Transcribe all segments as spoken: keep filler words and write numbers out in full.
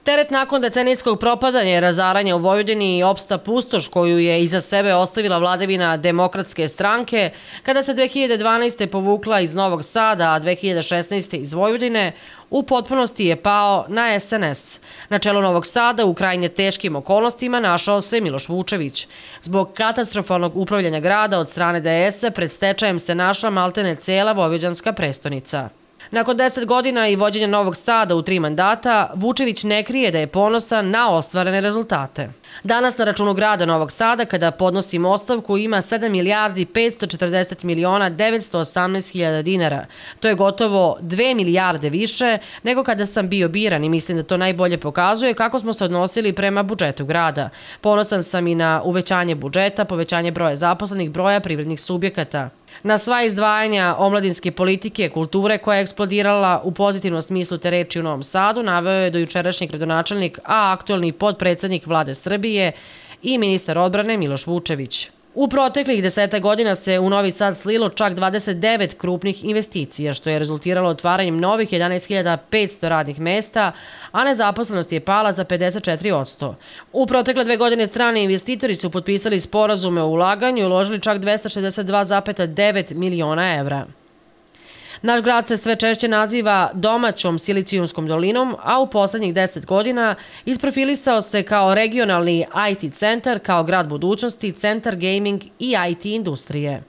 Teret nakon decenijskog propadanja i razaranja u Vojvodini i opšta pustoš koju je iza sebe ostavila vladavina Demokratske stranke, kada se dve hiljade dvanaeste. povukla iz Novog Sada, a dve hiljade šesnaeste. iz Vojvodine, u potpunosti je pao na es en es. Na čelu Novog Sada u krajnje teškim okolnostima našao se Miloš Vučević. Zbog katastrofalnog upravljanja grada od strane de es-a pred stečajem se našla maltene cela vojvođanska prestonica. Nakon deset godina i vođenja Novog Sada u tri mandata, Vučević ne krije da je ponosan na ostvarene rezultate. Danas na računu grada Novog Sada, kada podnosim ostavku, ima sedam milijardi petsto četrdeset miliona devetsto osamnaest hiljada dinara. To je gotovo dve milijarde više nego kada sam bio biran i mislim da to najbolje pokazuje kako smo se odnosili prema budžetu grada. Ponosan sam i na uvećanje budžeta, povećanje broja zaposlenih, broja privrednih subjekata. Na sva izdvajanja omladinske politike, kulture koja je eksplodirala u pozitivnom smislu te reči u Novom Sadu, naveo je dojučerašnji gradonačelnik, a aktuelni podpredsednik Vlade Srbije i ministar odbrane Miloš Vučević. U proteklih deseta godina se u Novi Sad slilo čak dvadeset devet krupnih investicija, što je rezultiralo otvaranjem novih jedanaest hiljada petsto radnih mesta, a nezaposlenost je pala za pedeset četiri posto. U protekle dve godine strani investitori su potpisali sporazume o ulaganju i uložili čak dvesta šezdeset dva zarez devet miliona evra. Naš grad se sve češće naziva domaćom silicijumskom dolinom, a u poslednjih deset godina isprofilisao se kao regionalni i te centar, kao grad budućnosti, centar gaming i i te industrije.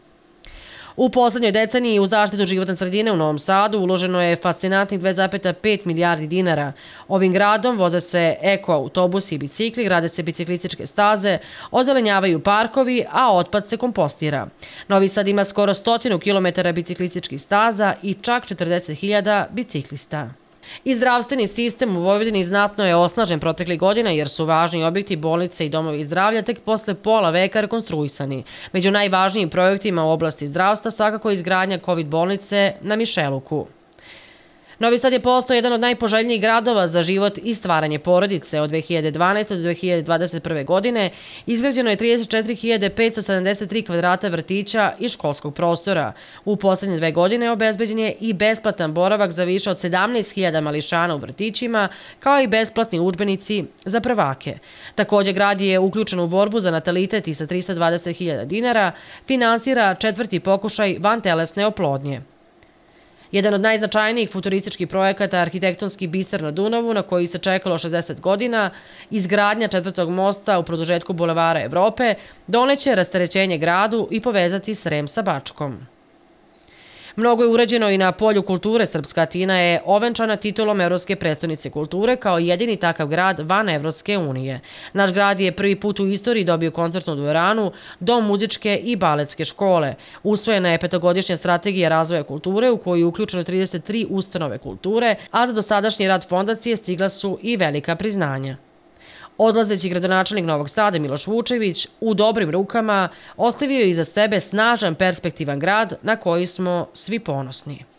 U poslednjoj deceniji u zaštitu životne sredine u Novom Sadu uloženo je fascinantnih dve zarez pet milijardi dinara. Ovim gradom voze se eko-autobusi i bicikli, grade se biciklističke staze, ozelenjavaju parkovi, a otpad se kompostira. Novi Sad ima skoro stotinu kilometara biciklističkih staza i čak četrdeset hiljada biciklista. I zdravstveni sistem u Vojvodini znatno je osnažen proteklih godina jer su važni objekti, bolnice i domovi zdravlja tek posle pola veka rekonstruisani. Među najvažnijim projektima u oblasti zdravstva svakako je izgradnja kovid bolnice na Mišeluku. Novi Sad je postao jedan od najpoželjnijih gradova za život i stvaranje porodice. Od dve hiljade dvanaeste. do dve hiljade dvadeset prve. godine izgrađeno je trideset četiri hiljade petsto sedamdeset tri kvadrata vrtića i školskog prostora. U poslednje dve godine obezbeđen je i besplatan boravak za više od sedamnaest hiljada mališana u vrtićima, kao i besplatni udžbenici za prvake. Takođe, grad je uključen u borbu za natalitet i sa trista dvadeset hiljada dinara finansira četvrti pokušaj vantelesne oplodnje. Jedan od najznačajnijih futurističkih projekata arhitektonski biser na Dunavu, na koji se čekalo šezdeset godina, izgradnja četvrtog mosta u produžetku Bulevara Evrope, doneće rasterećenje gradu i povezati Srem sa Bačkom. Mnogo je urađeno i na polju kulture. Srpska Atina je ovenčana titulom Evropske prestonice kulture kao jedini takav grad van Evropske unije. Naš grad je prvi put u istoriji dobio koncertnu dvoranu, dom muzičke i baletske škole. Usvojena je petogodišnja strategija razvoja kulture u koju je uključeno trideset tri ustanove kulture, a za dosadašnji rad fondacije stigla su i velika priznanja. Odlazeći gradonačelnik Novog Sada Miloš Vučević u dobrim rukama ostavio je iza sebe snažan perspektivan grad na koji smo svi ponosni.